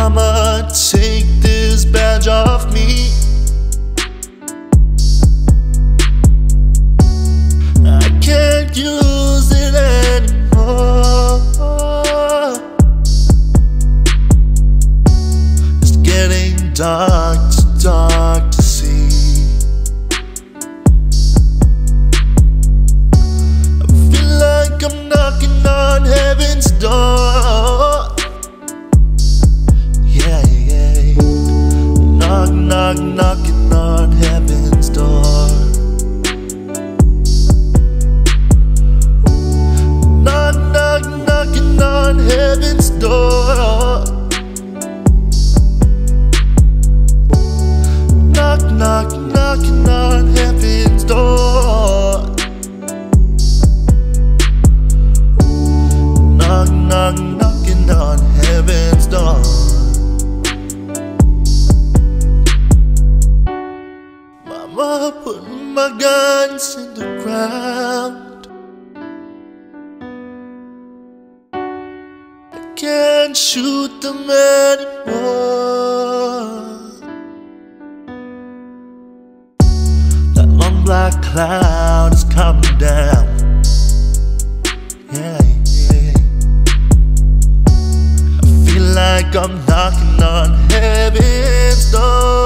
Mama, take this badge off me. I can't use it anymore. It's getting dark, too dark to see. I feel like I'm knocking on heaven's door. Yeah, yeah. Knock, knock, knocking on heaven's door. Knock, knock, knocking on heaven's door. Knock, knock, knocking on heaven's door. Knock, knock, knocking on heaven's door. Mama, putting my guns in the ground. I can't shoot them anymore. That long black cloud is coming down. Yeah, yeah. I feel like I'm knocking on heaven's door.